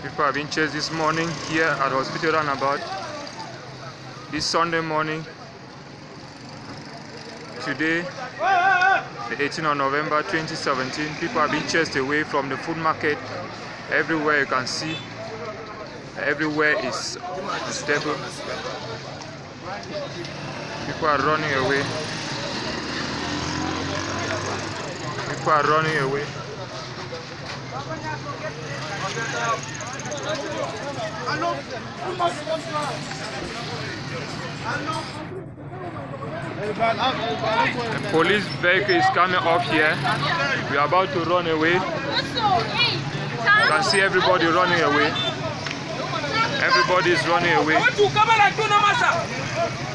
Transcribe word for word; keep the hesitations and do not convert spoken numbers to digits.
People have been chased this morning here at Hospital Roundabout. This Sunday morning, today, the eighteenth of November twenty seventeen, people have been chased away from the food market. Everywhere you can see, everywhere is unstable. People are running away. People are running away. The police vehicle is coming up here. We are about to run away. You can see everybody running away. Everybody is running away.